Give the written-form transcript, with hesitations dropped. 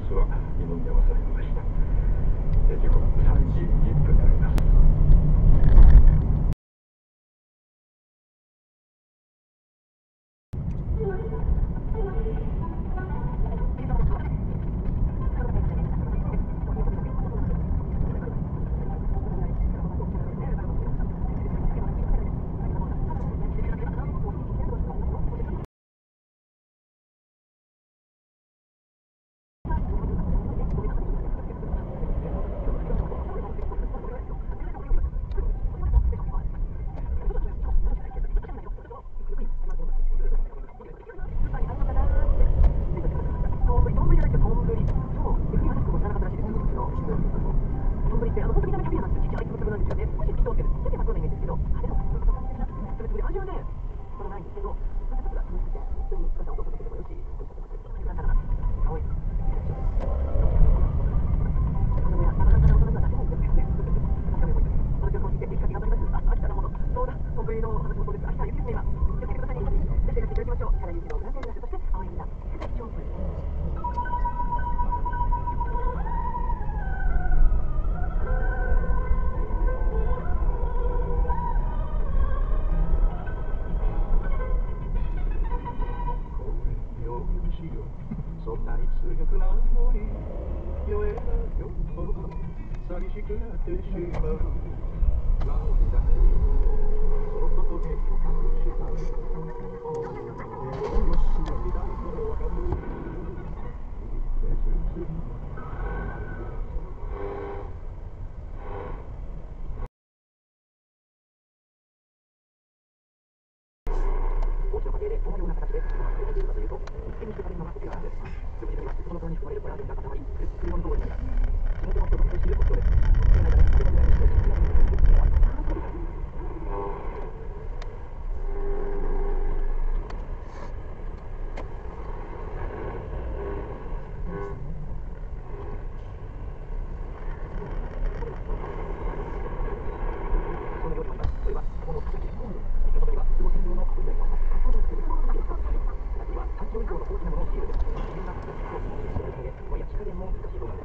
スは二宮正彦でした。時刻3時10分になります。そんなに強くないのに酔えば酔うほど寂しくなってしまう。涙でそこで隠した思いをすべてだとわかる。大きな家庭でどのような形で人が作られているかというと、手にして食べるのがコピーなんです。食事にはその中に含まれるコラーゲンが固まり、空港の通りになります。地元の人が美味しい特徴です。店内から食べたくなる人を口に入れているのはそのようになります。それはこの先今度手元にはプロ専用のアプリがあります。私は3キロ以上の大きなものを仕入れる。みんなプラスチックを禁止しているためで、この焼き加減も難しいそうなんです。